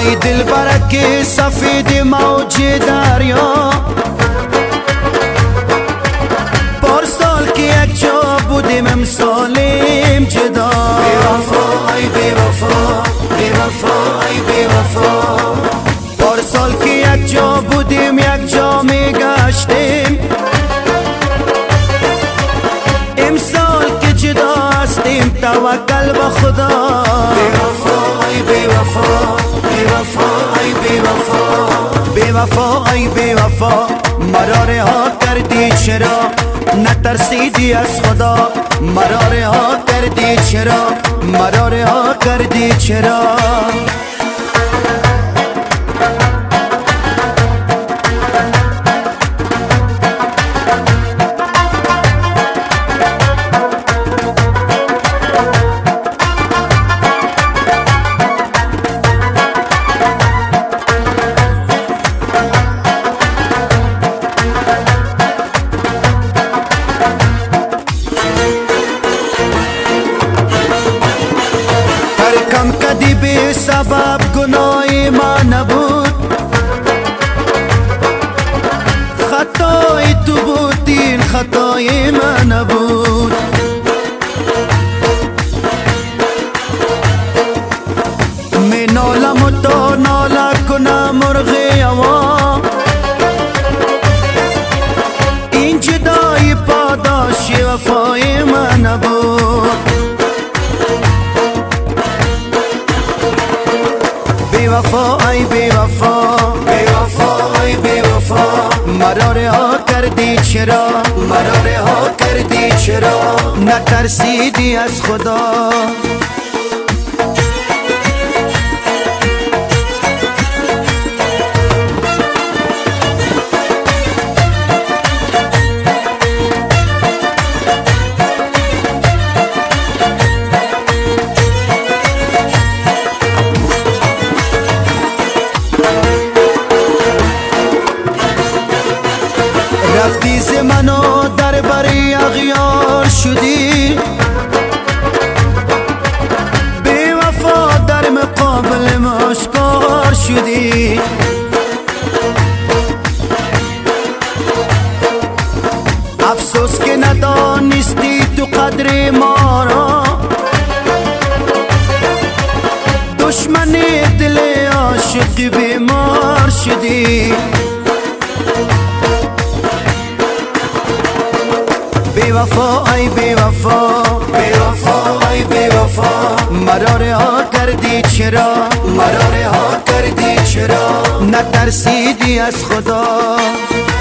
ای دل برک سفید موج دریا، پارسال که یک جا بودیم امسالیم جدا. بی وفا ای بی وفا، بی وفا ای بی وفا، پارسال که یک جا بودیم یک جا می گشتیم، امسال که جدا هستیم توکل به خدا. بی وفا ای بی وفا، بی وفا ای بی وفا، بی وفا ای بی وفا، مرا رها کردی چرا، نترسیدی از خدا، مرا رها کردی چرا، مرا رها کردی چرا. ترکم کدی بی سبب گناهی ما نبود، خطای تو بود این خطای ما نبود. می نالم و تو ناله کنم مرغ هوا، این جدای پاداش وفای ما نبود. بی وفا ای بی وفا، بی وفا ای بی وفا، مرا رها کردی چرا، مرا رها کردی چرا، نترسیدی از خدا. رفتی ز منو در بری اغیار شدی، بی وفا در مقابل مشکار شدی. افسوس که ندانستی تو قدر ما را، دشمن دل عاشق بیمار شدی. بی وفا ای بی وفا، بی وفا ای بی وفا، مرا رها کردی چرا، مرا رها کردی چرا، نترسیدی از خدا.